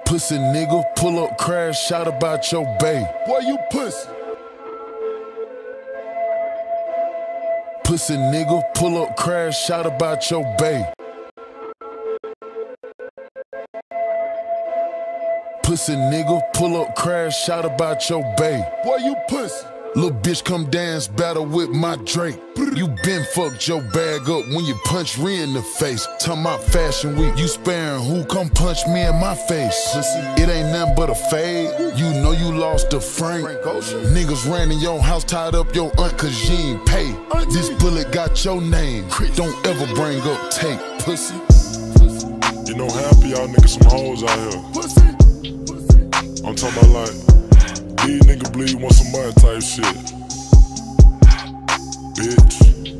Pussy nigga, pull up, crash, shout about your bae. Boy, you pussy. Pussy nigga, pull up, crash, shout about your bae. Pussy nigga, pull up, crash, shout about your bae. Boy, you pussy. Little bitch come dance, battle with my Drake. You been fucked your bag up when you punch Ree in the face. Talking about fashion week, you sparing who? Come punch me in my face. It ain't nothing but a fade, you know you lost a Frank. Niggas ran in your house, tied up your aunt cause you ain't pay. This bullet got your name, don't ever bring up tape, pussy. You know half of y'all niggas some hoes out here. Pussy. I'm talking about like, these niggas believe you want some money type shit. Bitch.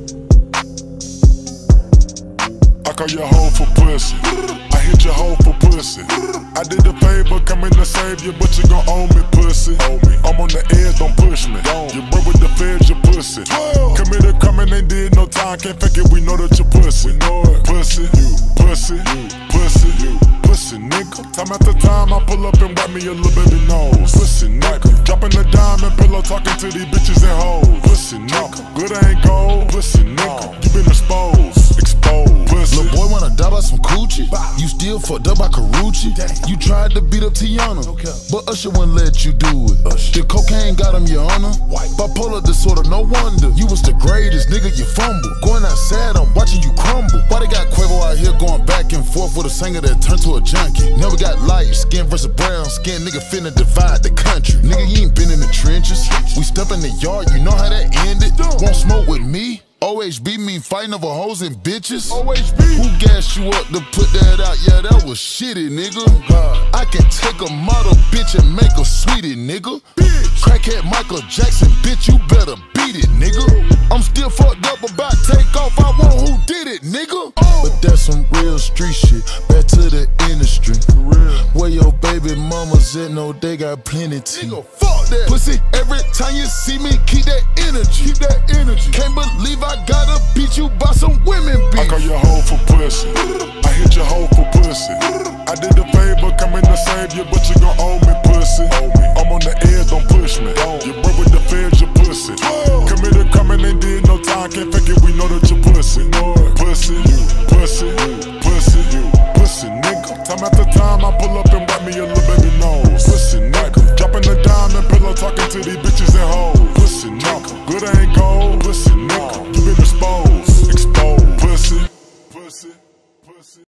I call your hoe for pussy. I hit your hoe for pussy. I did a favor, coming to save you, but you gon' owe me, pussy. I'm on the edge, don't push me. You broke with the feds, you pussy. Committed, coming, ain't did no time, can't fake it, we know that you pussy. Pussy, you, pussy, you, pussy, you. Pussy nigga, time after time I pull up and wipe me a little baby nose. Pussy nigga, dropping the diamond pillow, talking to these bitches and hoes. Pussy nigga, good ain't gold. Pussy nigga, you been exposed, pussy. Little boy wanna die by some coochie. You still fucked up by Karuchi. You tried to beat up Tiana, but Usher wouldn't let you do it. The cocaine got him, your honor. Bipolar disorder, no wonder. You was the greatest, nigga, you fumble. Going outside, I'm watching you crumble. Why they got Quavo out here going back and forth with a singer that turned to a junkie? Never got light skin versus brown skin, nigga finna divide the country. Nigga, you ain't been in the trenches. We step in the yard, you know how that ended. Won't smoke with me? OHB mean fighting over hoes and bitches. OHB. Who gassed you up to put that out? Yeah, that was shitty, nigga. I can take a model bitch and make her sweetie, nigga. Crackhead Michael Jackson, bitch, you better beat it, nigga. I'm still fucked up about takeoff, I want who did it, nigga. But that's some real street shit, back to the industry. Where your baby mamas at, no, they got plenty to. Fuck that. Pussy, every time you see me, keep that energy. Can't believe I gotta beat you by some women, bitch. I call your hoe for pussy. I hit your hoe for pussy. I did a favor, coming to save you, but you gon' owe me, pussy. I'm on the edge, don't push me. You broke with the feds, you pussy. Committed, coming, ain't did no time, can't fake it, we know that you pussy. Pussy, you, pussy, you, pussy, you, pussy, nigga. Time after time, I pull up and wipe me a little baby nose. Pussy, nigga. Dropping the diamond pillow, talking to these bitches and hoes. Pussy, nigga. Good ain't gold. Pussy, nigga. You been exposed, pussy, pussy, pussy.